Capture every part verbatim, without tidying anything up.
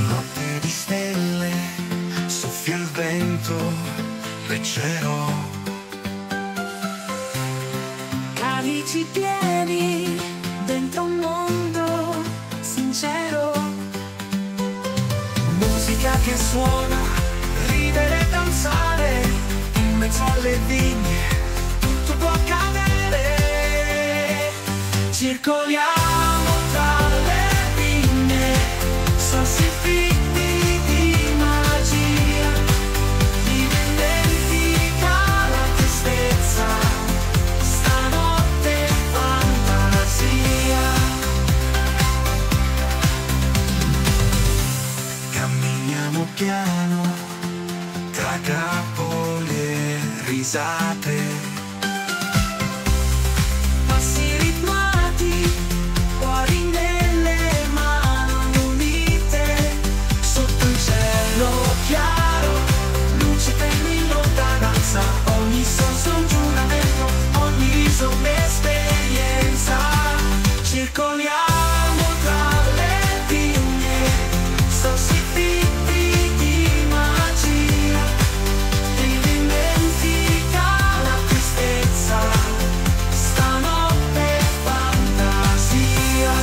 Notte di stelle, soffia il vento leggero, calici pieni dentro un mondo sincero. Musica che suona, ridere e danzare, in mezzo alle vigne tutto può accadere. Circoliamo tra le vigne, sorsi fitti di magia, dimentica la tristezza, stanotte fantasia. Camminiamo piano tra grappoli e risate, Passi ritmati, cuori nelle mani unite, sotto il cielo chiaro, luce per in lontananza, ogni sorso un giuramento, ogni riso un'esperienza. Circoliamo tra le vigne, sorsi fitti di magia, dimentica la tristezza, stanotte fantasia.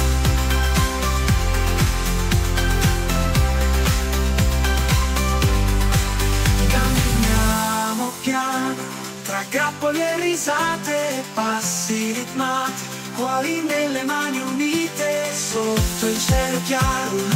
Camminiamo piano tra grappoli e risate, passi ritmati, cuori nelle mani unite, sotto il cielo chiaro,